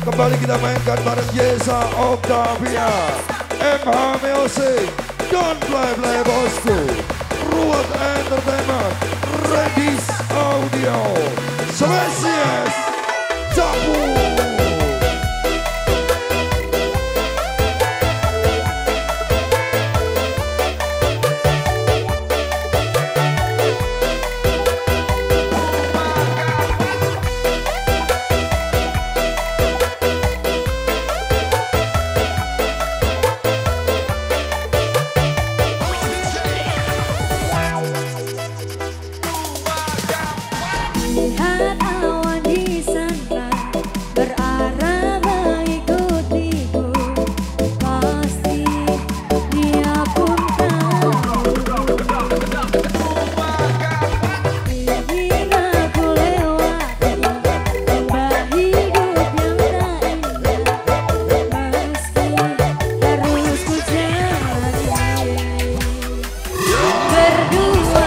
Kembali kita mainkan bareng Yesa Octavia, MH Music, Don't Play Bosku, Ruwet Entertainment, Redis Audio, Spesies Capu. Lihat awan di sana berarah mengikutiku, pasti dia pun tahu. Ingin aku lewati lembah hidup yang tak indah, meski harus ku jalani. Berdua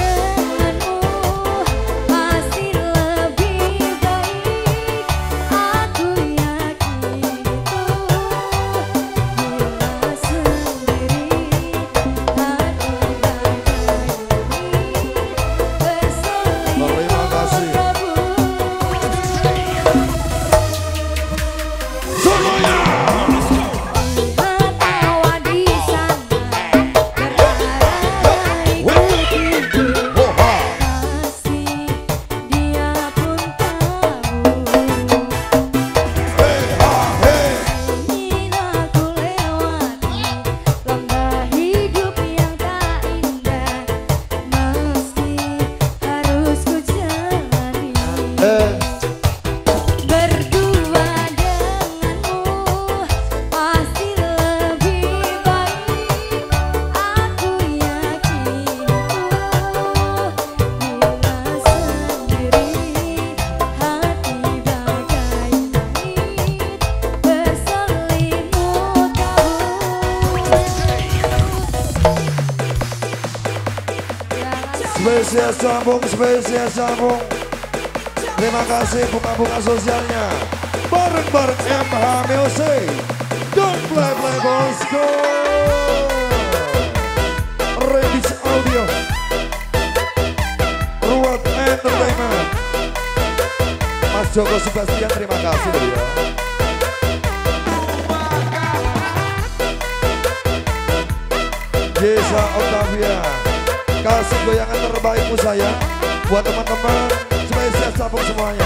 spesies sambung. Terima kasih bunga-bunga sosialnya. Bareng-bareng MH Music, Don't Play Bosku, Redis Audio, Ruwet Entertainment. Mas Joko Sebastian, terima kasih ya. Yesa Octavia, kasih goyangan terbaikmu sayang buat teman-teman spesies sabung semuanya.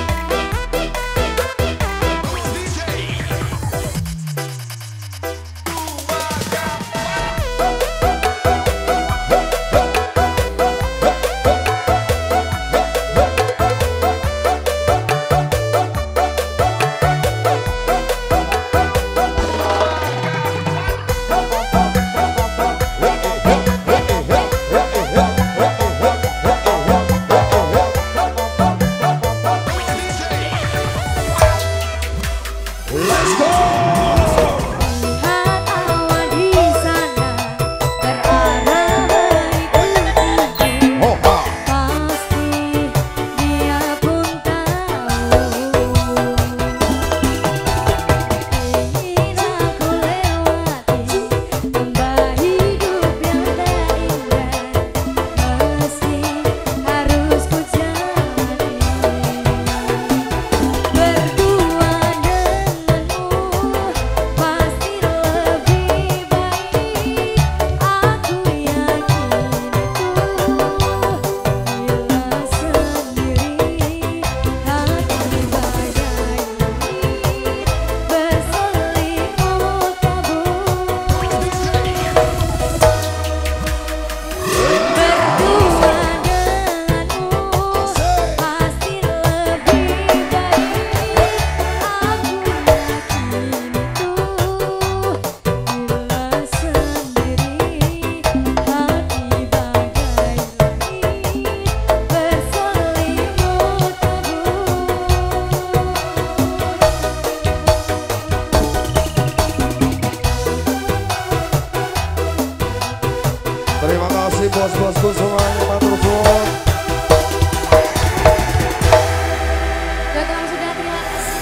bos-bosku semuanya, matur suwun. Terima kasih. Terima kasih.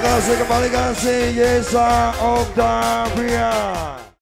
kasih, kembali kasih Yesa Octavia.